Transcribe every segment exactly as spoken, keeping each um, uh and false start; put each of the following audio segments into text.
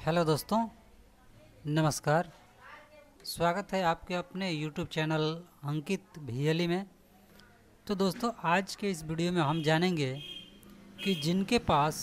Hello दोस्तों, नमस्कार। स्वागत है आपके अपने यूट्यूब चैनल अंकित भियली में। तो दोस्तों, आज के इस वीडियो में हम जानेंगे कि जिनके पास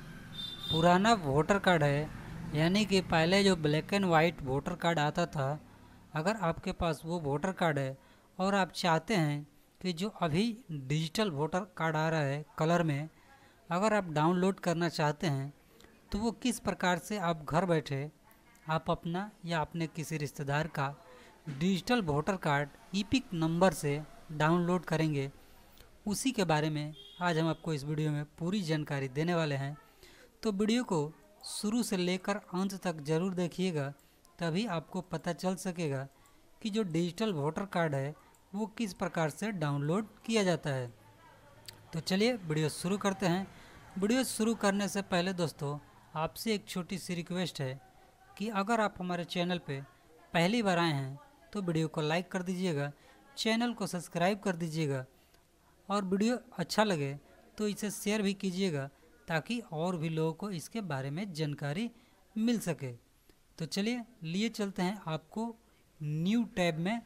पुराना वोटर कार्ड है, यानी कि पहले जो black and white voter card आता था, अगर आपके पास वो वोटर कार्ड है और आप चाहते हैं कि जो अभी डिजिटल वोटर कार्ड आ रहा है कलर में, अगर आप डाउनलोड करना चाहते हैं तो वो किस प्रकार से आप घर बैठे आप अपना या अपने किसी रिश्तेदार का digital voter card EPIC number से डाउनलोड करेंगे, उसी के बारे में आज हम आपको इस वीडियो में पूरी जानकारी देने वाले हैं। तो वीडियो को शुरू से लेकर अंत तक ज़रूर देखिएगा, तभी आपको पता चल सकेगा कि जो डिजिटल वोटर कार्ड है वो किस प्रकार से डाउनलोड किया जाता है। तो चलिए वीडियो शुरू करते हैं। वीडियो शुरू करने से पहले दोस्तों, आपसे एक छोटी सी रिक्वेस्ट है कि अगर आप हमारे चैनल पे पहली बार आए हैं तो वीडियो को लाइक कर दीजिएगा, चैनल को सब्सक्राइब कर दीजिएगा और वीडियो अच्छा लगे तो इसे शेयर भी कीजिएगा, ताकि और भी लोगों को इसके बारे में जानकारी मिल सके। तो चलिए लिए चलते हैं आपको न्यू टैब में।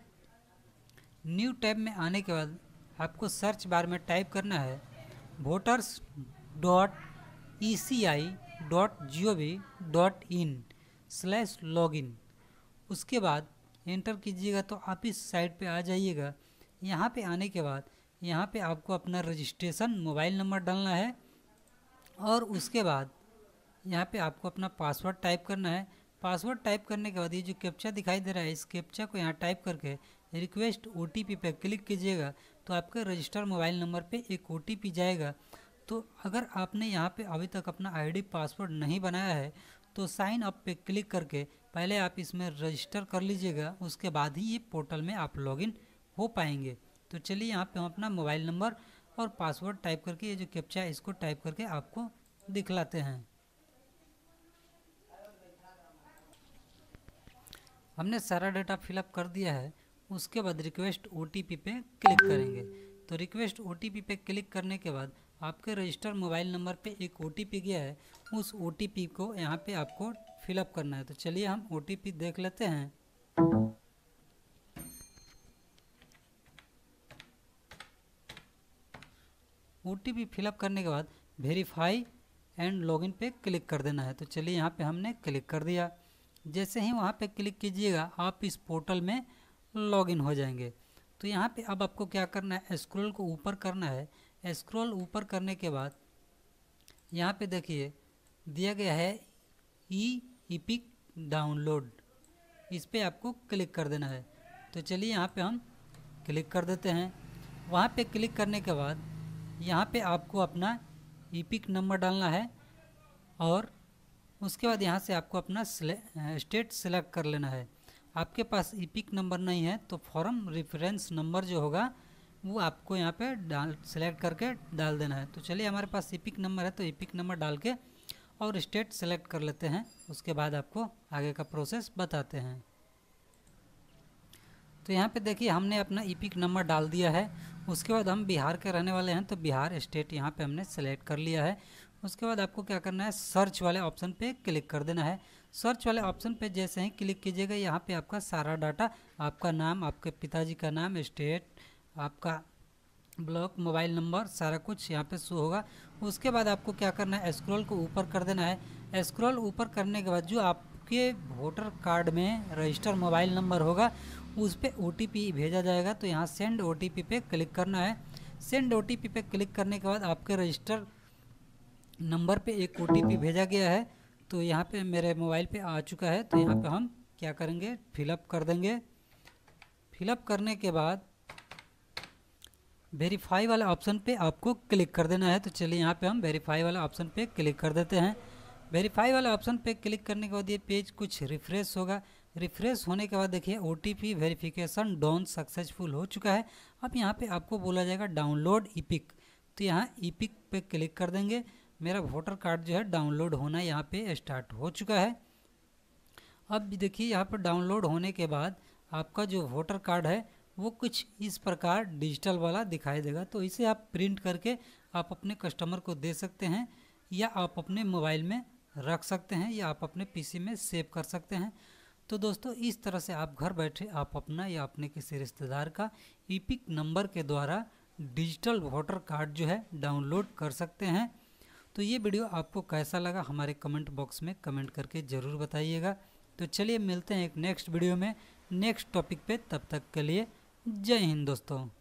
न्यू टैब में आने के बाद आपको सर्च बार में टाइप करना है voters dot E C I dot G O V dot in slash login. उसके बाद एंटर कीजिएगा तो आप इस साइट पे आ जाइएगा। यहाँ पे आने के बाद यहाँ पे आपको अपना रजिस्ट्रेशन मोबाइल नंबर डालना है और उसके बाद यहाँ पे आपको अपना पासवर्ड टाइप करना है। पासवर्ड टाइप करने के बाद ये जो कैप्चा दिखाई दे रहा है, इस कैप्चा को यहाँ टाइप करके रिक्वेस्ट ओ टी पी पे क्लिक कीजिएगा तो आपके रजिस्टर मोबाइल नंबर पे एक ओ टी पी जाएगा। तो अगर आपने यहाँ पे अभी तक अपना आईडी पासवर्ड नहीं बनाया है तो साइन अप पे क्लिक करके पहले आप इसमें रजिस्टर कर लीजिएगा, उसके बाद ही ये पोर्टल में आप लॉगिन हो पाएंगे। तो चलिए यहाँ पे हम अपना मोबाइल नंबर और पासवर्ड टाइप करके ये जो कैप्चा है इसको टाइप करके आपको दिखलाते हैं। हमने सारा डाटा फिलअप कर दिया है। उसके बाद रिक्वेस्ट ओ टी पी पे क्लिक करेंगे। तो रिक्वेस्ट ओ टी पी पे क्लिक करने के बाद आपके रजिस्टर मोबाइल नंबर पे एक ओ टी पी गया है, उस ओ टी पी को यहाँ पे आपको फिलअप करना है। तो चलिए हम ओ टी पी देख लेते हैं। ओ टी पी फिलअप करने के बाद वेरीफाई एंड लॉगिन पे क्लिक कर देना है। तो चलिए यहाँ पे हमने क्लिक कर दिया। जैसे ही वहाँ पे क्लिक कीजिएगा आप इस पोर्टल में लॉगिन हो जाएंगे। तो यहाँ पे अब आपको क्या करना है, स्क्रॉल को ऊपर करना है। स्क्रॉल ऊपर करने के बाद यहाँ पे देखिए दिया गया है ई ईपिक डाउनलोड, इस पे आपको क्लिक कर देना है। तो चलिए यहाँ पे हम क्लिक कर देते हैं। वहाँ पे क्लिक करने के बाद यहाँ पे आपको अपना ईपिक नंबर डालना है और उसके बाद यहाँ से आपको अपना स्टेट सेलेक्ट कर लेना है। आपके पास ईपिक नंबर नहीं है तो फॉर्म रेफरेंस नंबर जो होगा वो आपको यहाँ पे डाल सेलेक्ट करके डाल देना है। तो चलिए हमारे पास ईपिक नंबर है तो ईपिक नंबर डाल के और स्टेट सेलेक्ट कर लेते हैं। उसके बाद आपको आगे का प्रोसेस बताते हैं। तो यहाँ पे देखिए हमने अपना ईपिक नंबर डाल दिया है। उसके बाद हम बिहार के रहने वाले हैं तो बिहार स्टेट यहाँ पे हमने सेलेक्ट कर लिया है। उसके बाद आपको क्या करना है, सर्च वाले ऑप्शन पे क्लिक कर देना है। सर्च वाले ऑप्शन पे जैसे ही क्लिक कीजिएगा यहाँ पे आपका सारा डाटा, आपका नाम, आपके पिताजी का नाम, स्टेट, आपका ब्लॉक, मोबाइल नंबर, सारा कुछ यहाँ पे शो होगा। उसके बाद आपको क्या करना है, स्क्रॉल को ऊपर कर देना है। स्क्रॉल ऊपर करने के बाद जो आपके वोटर कार्ड में रजिस्टर मोबाइल नंबर होगा उस पर ओ टी पी भेजा जाएगा। तो यहाँ सेंड ओ टी पी पे क्लिक करना है। सेंड ओ टी पी पे क्लिक करने के बाद आपके रजिस्टर नंबर पे एक ओ टी पी भेजा गया है। तो यहाँ पे मेरे मोबाइल पे आ चुका है। तो यहाँ पे हम क्या करेंगे, फिलअप कर देंगे। फिलअप करने के बाद वेरीफाई वाला ऑप्शन पे आपको क्लिक कर देना है। तो चलिए यहाँ पे हम वेरीफाई वाला ऑप्शन पे क्लिक कर देते हैं। वेरीफाई वाला ऑप्शन पे क्लिक करने के बाद ये पेज कुछ रिफ्रेश होगा। रिफ्रेश होने के बाद देखिए O T P verification done successful हो चुका है। अब यहाँ पे आपको बोला जाएगा डाउनलोड ईपिक। तो यहाँ ईपिक पे क्लिक कर देंगे। मेरा वोटर कार्ड जो है डाउनलोड होना यहाँ पे स्टार्ट हो चुका है। अब देखिए यहाँ पर डाउनलोड होने के बाद आपका जो वोटर कार्ड है वो कुछ इस प्रकार डिजिटल वाला दिखाई देगा। तो इसे आप प्रिंट करके आप अपने कस्टमर को दे सकते हैं या आप अपने मोबाइल में रख सकते हैं या आप अपने पीसी में सेव कर सकते हैं। तो दोस्तों इस तरह से आप घर बैठे आप अपना या अपने किसी रिश्तेदार का ईपिक नंबर के द्वारा डिजिटल वोटर कार्ड जो है डाउनलोड कर सकते हैं। तो ये वीडियो आपको कैसा लगा हमारे कमेंट बॉक्स में कमेंट करके ज़रूर बताइएगा। तो चलिए मिलते हैं एक नेक्स्ट वीडियो में नेक्स्ट टॉपिक पे, तब तक के लिए जय हिंद दोस्तों।